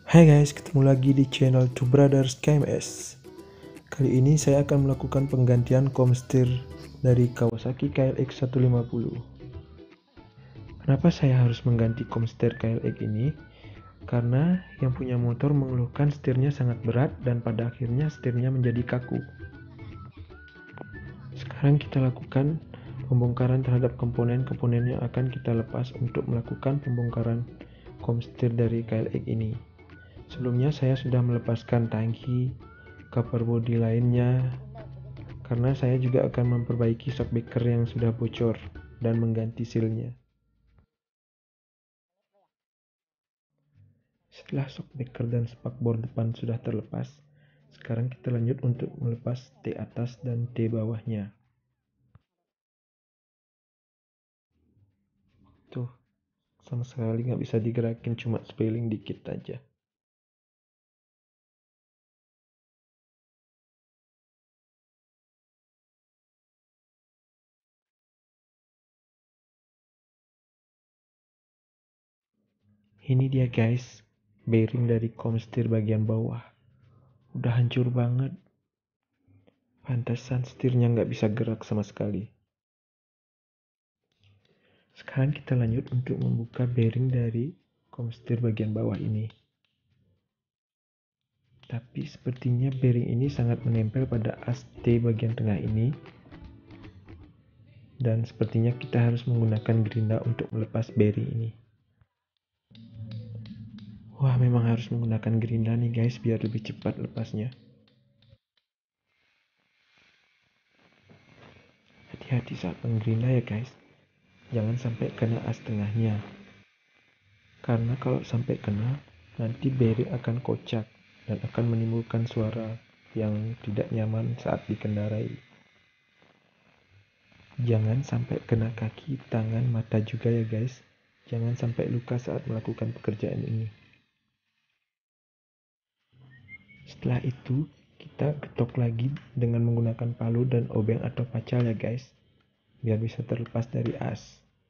Hai guys, ketemu lagi di channel Two Brothers KMS. Kali ini saya akan melakukan penggantian komstir dari Kawasaki KLX 150. Kenapa saya harus mengganti komstir KLX ini? Karena yang punya motor mengeluhkan setirnya sangat berat dan pada akhirnya setirnya menjadi kaku. Sekarang kita lakukan pembongkaran terhadap komponen-komponen yang akan kita lepas untuk melakukan pembongkaran komstir dari KLX ini. Sebelumnya saya sudah melepaskan tangki, cover body lainnya, karena saya juga akan memperbaiki shockbreaker yang sudah bocor dan mengganti sealnya. Setelah shockbreaker dan spakbor depan sudah terlepas, sekarang kita lanjut untuk melepas T atas dan T bawahnya. Tuh, sama sekali nggak bisa digerakin, cuma spilling dikit aja. Ini dia guys, bearing dari komstir bagian bawah. Udah hancur banget. Pantesan setirnya nggak bisa gerak sama sekali. Sekarang kita lanjut untuk membuka bearing dari komstir bagian bawah ini. Tapi sepertinya bearing ini sangat menempel pada as T bagian tengah ini. Dan sepertinya kita harus menggunakan gerinda untuk melepas bearing ini. Wah, memang harus menggunakan gerinda nih guys, biar lebih cepat lepasnya. Hati-hati saat menggerinda ya guys. Jangan sampai kena as tengahnya. Karena kalau sampai kena, nanti bearing akan kocak dan akan menimbulkan suara yang tidak nyaman saat dikendarai. Jangan sampai kena kaki, tangan, mata juga ya guys. Jangan sampai luka saat melakukan pekerjaan ini. Setelah itu, kita ketok lagi dengan menggunakan palu dan obeng atau pacal ya guys. Biar bisa terlepas dari as.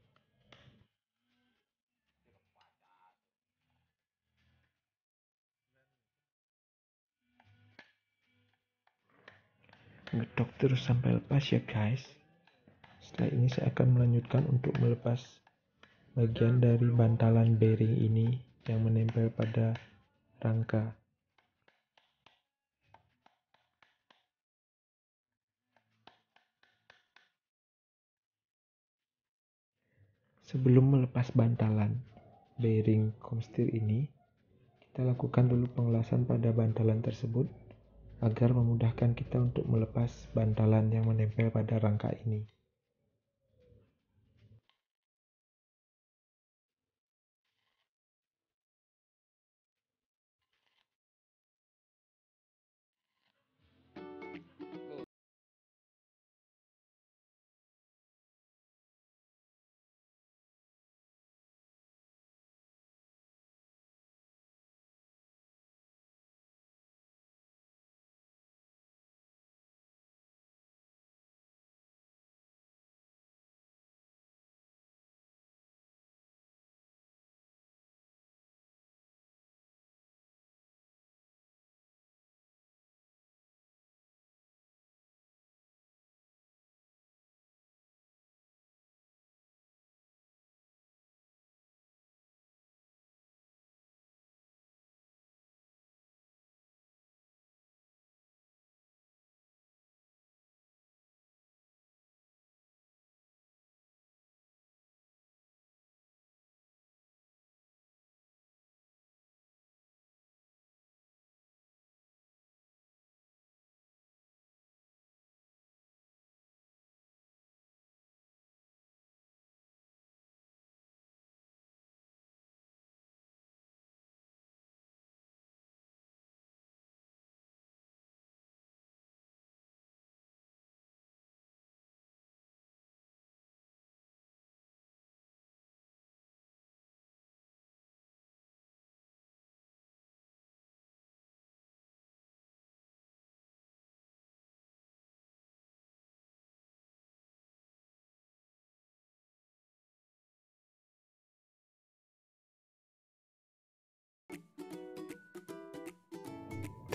Ngetok terus sampai lepas ya guys. Setelah ini saya akan melanjutkan untuk melepas bagian dari bantalan bearing ini yang menempel pada rangka. Sebelum melepas bantalan bearing komstir ini, kita lakukan dulu pengelasan pada bantalan tersebut agar memudahkan kita untuk melepas bantalan yang menempel pada rangka ini.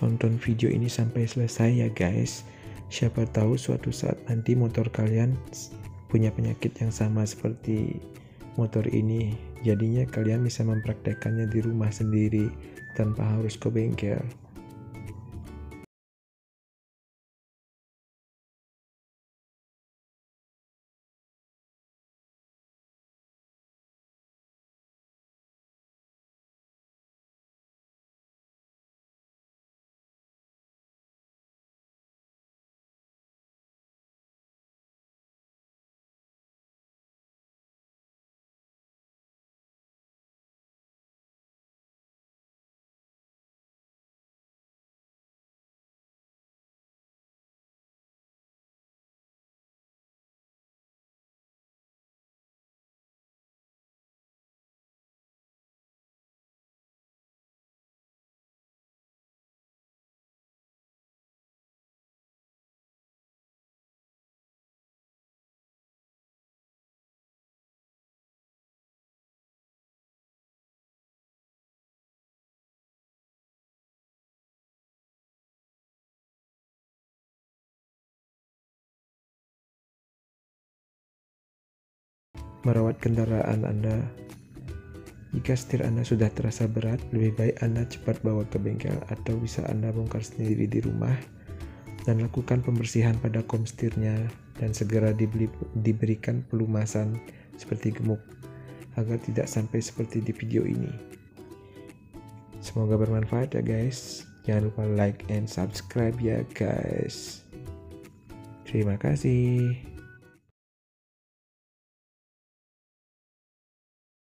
tonton video ini sampai selesai ya guys. Siapa tahu suatu saat nanti motor kalian punya penyakit yang sama seperti motor ini. Jadinya kalian bisa mempraktekkannya di rumah sendiri tanpa harus ke bengkel. Merawat kendaraan Anda. Jika setir Anda sudah terasa berat, lebih baik Anda cepat bawa ke bengkel atau bisa Anda bongkar sendiri di rumah dan lakukan pembersihan pada kom setirnya dan segera diberikan pelumasan seperti gemuk agar tidak sampai seperti di video ini. Semoga bermanfaat ya guys. Jangan lupa like and subscribe ya guys. Terima kasih.